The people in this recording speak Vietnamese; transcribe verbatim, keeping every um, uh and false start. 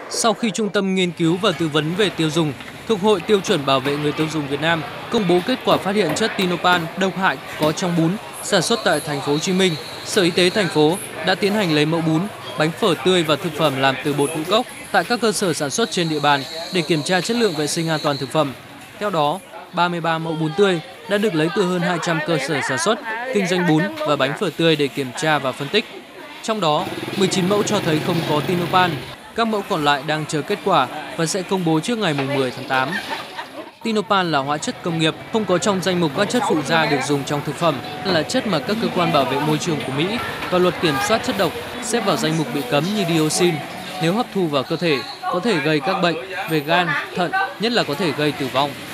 Sau khi Trung tâm Nghiên cứu và Tư vấn về tiêu dùng thuộc Hội Tiêu chuẩn Bảo vệ người tiêu dùng Việt Nam công bố kết quả phát hiện chất Tinopan độc hại có trong bún sản xuất tại thành phố Hồ Chí Minh, Sở Y tế thành phố đã tiến hành lấy mẫu bún, bánh phở tươi và thực phẩm làm từ bột ngũ cốc tại các cơ sở sản xuất trên địa bàn để kiểm tra chất lượng vệ sinh an toàn thực phẩm. Theo đó, ba mươi ba mẫu bún tươi đã được lấy từ hơn hai trăm cơ sở sản xuất, kinh doanh bún và bánh phở tươi để kiểm tra và phân tích. Trong đó, mười chín mẫu cho thấy không có Tinopan, các mẫu còn lại đang chờ kết quả và sẽ công bố trước ngày mười tháng tám. Tinopan là hóa chất công nghiệp, không có trong danh mục các chất phụ gia được dùng trong thực phẩm, là chất mà các cơ quan bảo vệ môi trường của Mỹ và luật kiểm soát chất độc xếp vào danh mục bị cấm như dioxin. Nếu hấp thu vào cơ thể, có thể gây các bệnh về gan, thận, nhất là có thể gây tử vong.